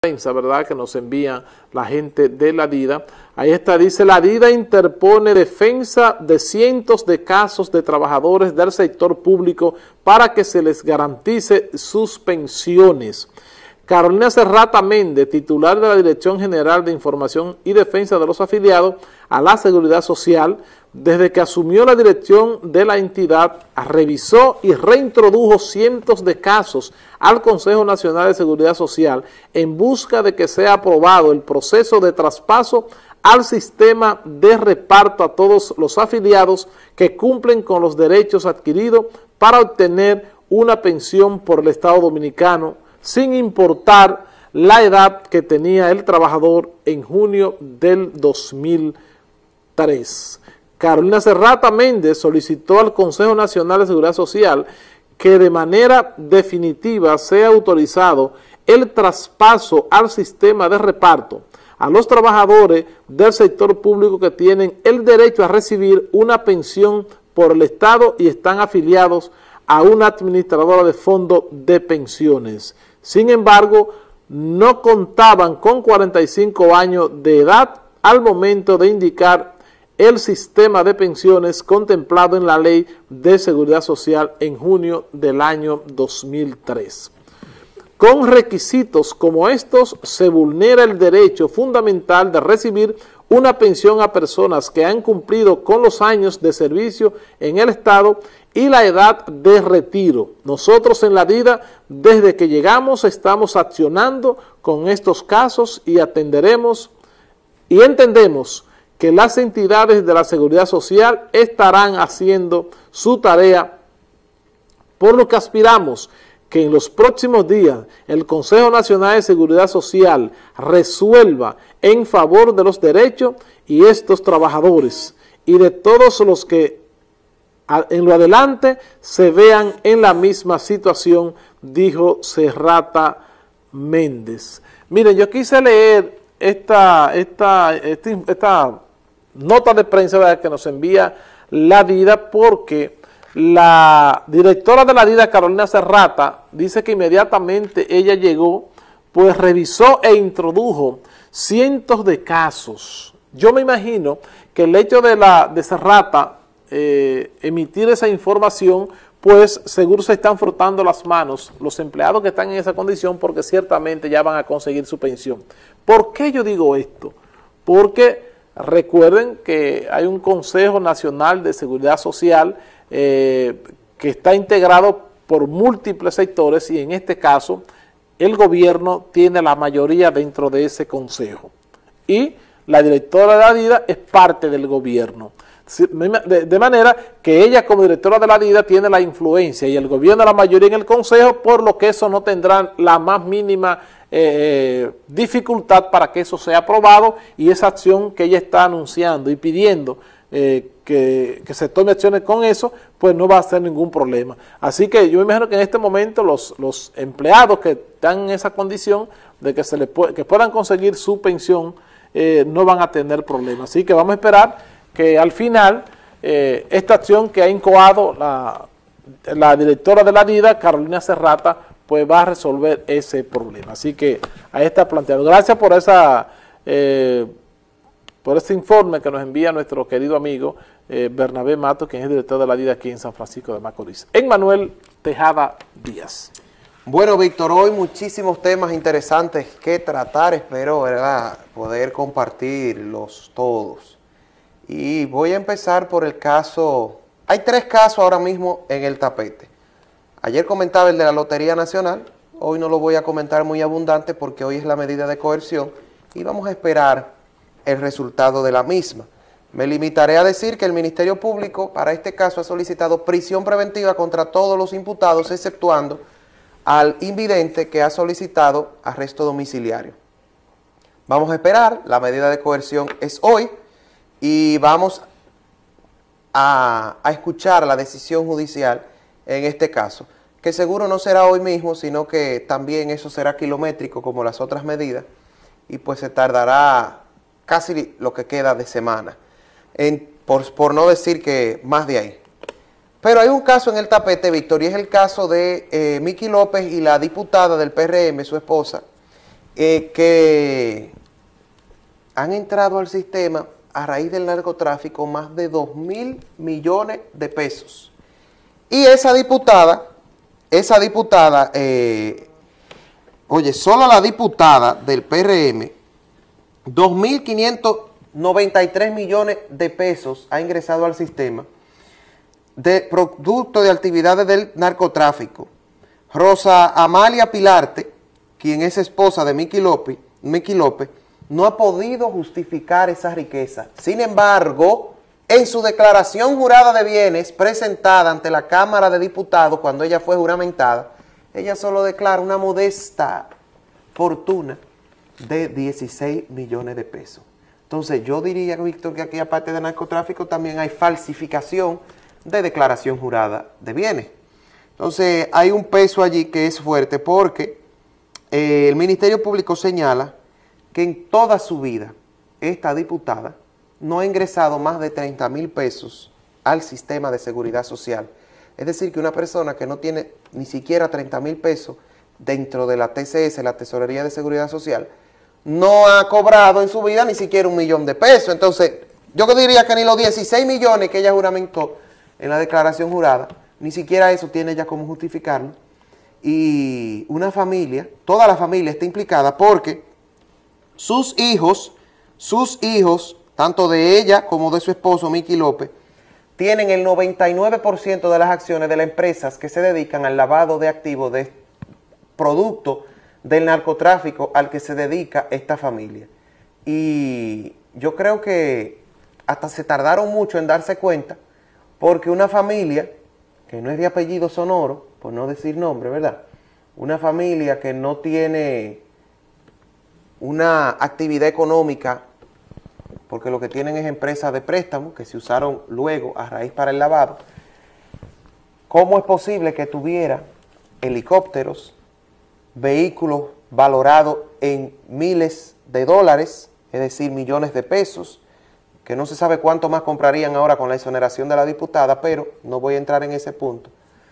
¿verdad?, que nos envía la gente de la DIDA. Ahí está, dice: la DIDA interpone defensa de cientos de casos de trabajadores del sector público para que se les garantice sus pensiones. Carolina Serrata Méndez, titular de la Dirección General de Información y Defensa de los Afiliados a la Seguridad Social, desde que asumió la dirección de la entidad, revisó y reintrodujo cientos de casos al Consejo Nacional de Seguridad Social en busca de que sea aprobado el proceso de traspaso al sistema de reparto a todos los afiliados que cumplen con los derechos adquiridos para obtener una pensión por el Estado Dominicano, sin importar la edad que tenía el trabajador en junio del 2003. Carolina Serrata Méndez solicitó al Consejo Nacional de Seguridad Social que de manera definitiva sea autorizado el traspaso al sistema de reparto a los trabajadores del sector público que tienen el derecho a recibir una pensión por el Estado y están afiliados a una administradora de fondos de pensiones. Sin embargo, no contaban con 45 años de edad al momento de indicar el sistema de pensiones contemplado en la Ley de Seguridad Social en junio del año 2003. Con requisitos como estos se vulnera el derecho fundamental de recibir una pensión a personas que han cumplido con los años de servicio en el Estado y la edad de retiro. Nosotros en la DIDA, desde que llegamos, estamos accionando con estos casos y atenderemos y entendemos que las entidades de la Seguridad Social estarán haciendo su tarea, por lo que aspiramos que en los próximos días el Consejo Nacional de Seguridad Social resuelva en favor de los derechos y estos trabajadores y de todos los que en lo adelante se vean en la misma situación, dijo Serrata Méndez. Miren, yo quise leer esta nota de prensa, ¿verdad?, que nos envía la DIDA, porque la directora de la DIDA, Carolina Serrata, dice que inmediatamente ella llegó, pues revisó e introdujo cientos de casos. Yo me imagino que el hecho de Serrata emitir esa información, pues seguro se están frotando las manos los empleados que están en esa condición, porque ciertamente ya van a conseguir su pensión. ¿Por qué yo digo esto? Porque recuerden que hay un Consejo Nacional de Seguridad Social que está integrado por múltiples sectores y en este caso el gobierno tiene la mayoría dentro de ese consejo y la directora de la DIDA es parte del gobierno. De manera que ella como directora de la DIDA tiene la influencia y el gobierno la mayoría en el consejo, por lo que eso no tendrá la más mínima dificultad para que eso sea aprobado y esa acción que ella está anunciando y pidiendo que se tome acciones con eso, pues no va a ser ningún problema. Así que yo me imagino que en este momento los empleados que están en esa condición de que que puedan conseguir su pensión no van a tener problemas. Así que vamos a esperar que al final esta acción que ha incoado la directora de la DIDA, Carolina Serrata, pues va a resolver ese problema. Así que ahí está planteado. Gracias por este informe que nos envía nuestro querido amigo Bernabé Matos, quien es director de la DIDA aquí en San Francisco de Macorís. Emmanuel Tejada Díaz. Bueno, Víctor, hoy muchísimos temas interesantes que tratar, espero, ¿verdad?, poder compartirlos todos. Y voy a empezar por el caso, hay 3 casos ahora mismo en el tapete. Ayer comentaba el de la Lotería Nacional, hoy no lo voy a comentar muy abundante porque hoy es la medida de coerción y vamos a esperar el resultado de la misma. Me limitaré a decir que el Ministerio Público para este caso ha solicitado prisión preventiva contra todos los imputados, exceptuando al invidente que ha solicitado arresto domiciliario. Vamos a esperar, la medida de coerción es hoy y vamos a escuchar la decisión judicial en este caso, que seguro no será hoy mismo, sino que también eso será kilométrico como las otras medidas y pues se tardará casi lo que queda de semana, por no decir que más de ahí. Pero hay un caso en el tapete, Víctor, y es el caso de Miki López y la diputada del PRM, su esposa, que han entrado al sistema a raíz del narcotráfico más de 2.000 millones de pesos. Y esa diputada, oye, solo la diputada del PRM, 2.593 millones de pesos ha ingresado al sistema de producto de actividades del narcotráfico. Rosa Amalia Pilarte, quien es esposa de Miki López, no ha podido justificar esa riqueza. Sin embargo, en su declaración jurada de bienes presentada ante la Cámara de Diputados cuando ella fue juramentada, ella solo declara una modesta fortuna de 16 millones de pesos. Entonces yo diría, Víctor, que aquí aparte de narcotráfico también hay falsificación de declaración jurada de bienes. Entonces hay un peso allí que es fuerte porque el Ministerio Público señala que en toda su vida esta diputada no ha ingresado más de 30,000 pesos al sistema de seguridad social. Es decir, que una persona que no tiene ni siquiera 30,000 pesos dentro de la TCS, la Tesorería de Seguridad Social, no ha cobrado en su vida ni siquiera 1.000.000 de pesos. Entonces, yo diría que ni los 16 millones que ella juramentó en la declaración jurada, ni siquiera eso tiene ya como justificarlo. Y una familia, toda la familia está implicada porque sus hijos, tanto de ella como de su esposo, Miki López, tienen el 99% de las acciones de las empresas que se dedican al lavado de activos de producto del narcotráfico al que se dedica esta familia. Y yo creo que hasta se tardaron mucho en darse cuenta, porque una familia que no es de apellido sonoro, por no decir nombre, ¿verdad? Una familia que no tiene una actividad económica, porque lo que tienen es empresas de préstamo que se usaron luego a raíz para el lavado. ¿Cómo es posible que tuviera helicópteros, vehículos valorados en miles de dólares, es decir, millones de pesos, que no se sabe cuánto más comprarían ahora con la exoneración de la diputada, pero no voy a entrar en ese punto?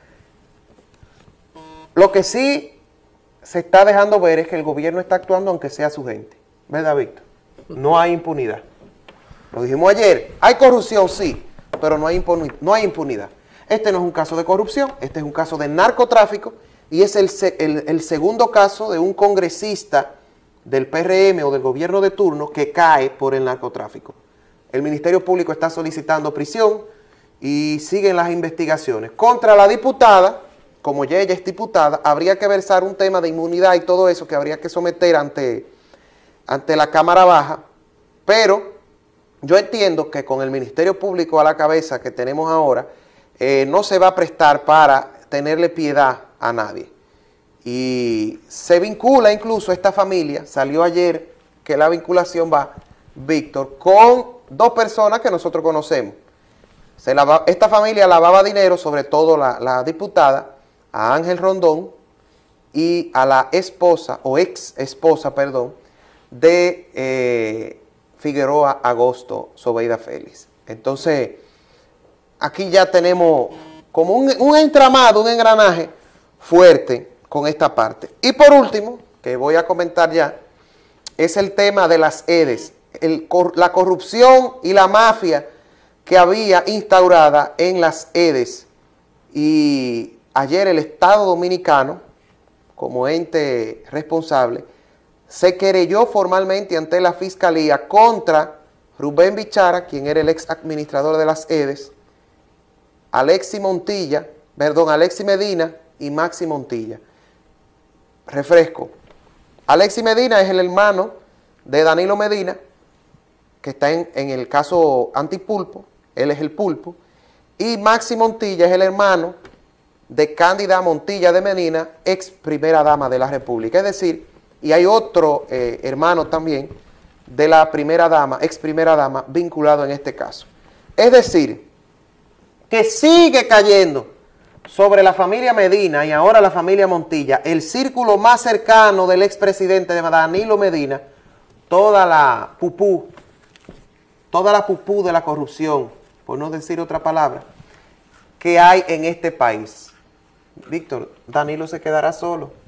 Lo que sí se está dejando ver es que el gobierno está actuando aunque sea su gente, ¿verdad, Víctor? No hay impunidad. Lo dijimos ayer, hay corrupción, sí, pero no hay impunidad. Este no es un caso de corrupción, este es un caso de narcotráfico y es el segundo caso de un congresista del PRM o del gobierno de turno que cae por el narcotráfico. El Ministerio Público está solicitando prisión y siguen las investigaciones. Contra la diputada, como ya ella es diputada, habría que versar un tema de inmunidad y todo eso que habría que someter ante la Cámara Baja, pero yo entiendo que con el Ministerio Público a la cabeza que tenemos ahora, no se va a prestar para tenerle piedad a nadie. Y se vincula incluso esta familia, salió ayer que la vinculación va, Víctor, con dos personas que nosotros conocemos. Esta familia lavaba dinero, sobre todo la diputada, a Ángel Rondón y a la esposa, o ex esposa, perdón, de Figueroa Agosto Zobeida Félix. Entonces, aquí ya tenemos como un entramado, un engranaje fuerte con esta parte. Y por último, que voy a comentar ya, es el tema de las EDES, la corrupción y la mafia que había instaurada en las EDES. Y ayer el Estado Dominicano, como ente responsable, se querelló formalmente ante la Fiscalía contra Rubén Bichara, quien era el ex administrador de las EDES, Alexis Medina y Maxi Montilla. Refresco. Alexis Medina es el hermano de Danilo Medina, que está en el caso Antipulpo, él es el pulpo, y Maxi Montilla es el hermano de Cándida Montilla de Medina, ex primera dama de la República. Es decir, y hay otro hermano también de la primera dama, ex primera dama, vinculado en este caso. Es decir, que sigue cayendo sobre la familia Medina y ahora la familia Montilla, el círculo más cercano del expresidente de Danilo Medina, toda la pupú de la corrupción, por no decir otra palabra, que hay en este país. Víctor, Danilo se quedará solo.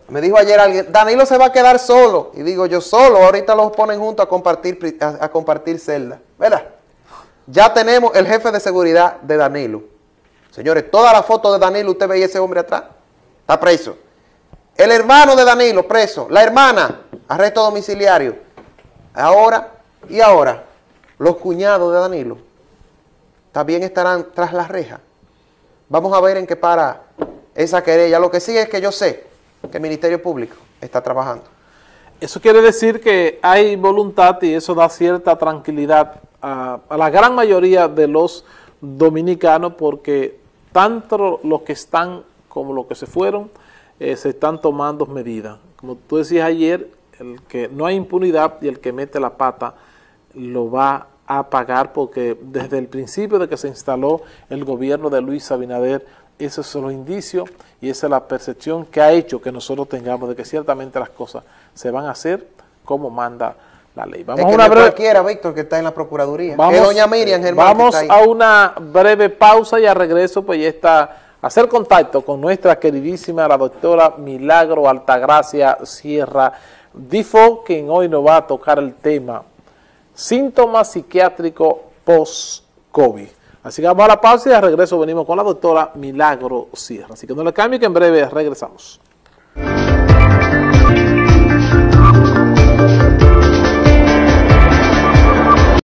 Me dijo ayer alguien, Danilo se va a quedar solo. Y digo yo, solo, ahorita los ponen juntos a compartir celda. ¿Verdad? Ya tenemos el jefe de seguridad de Danilo. Señores, toda la foto de Danilo, usted veía ese hombre atrás. Está preso. El hermano de Danilo, preso. La hermana, arresto domiciliario. Ahora, los cuñados de Danilo también estarán tras las rejas. Vamos a ver en qué para esa querella. Lo que sí es que yo sé que el Ministerio Público está trabajando. Eso quiere decir que hay voluntad y eso da cierta tranquilidad a la gran mayoría de los dominicanos, porque tanto los que están como los que se fueron se están tomando medidas. Como tú decías ayer, el que no hay impunidad y el que mete la pata lo va a pagar, porque desde el principio de que se instaló el gobierno de Luis Abinader, esos son los indicios y esa es la percepción que ha hecho que nosotros tengamos de que ciertamente las cosas se van a hacer como manda la ley. Vamos es que a una breve, cualquiera, Víctor, que está en la Procuraduría. Vamos, es doña Miriam Germán. Vamos a una breve pausa y al regreso pues ya está a hacer contacto con nuestra queridísima la doctora Milagro Altagracia Sierra Difo, quien hoy nos va a tocar el tema síntomas psiquiátricos post-COVID. Así que vamos a la pausa y al regreso venimos con la doctora Milagro Sierra. Así que no le cambie, que en breve regresamos.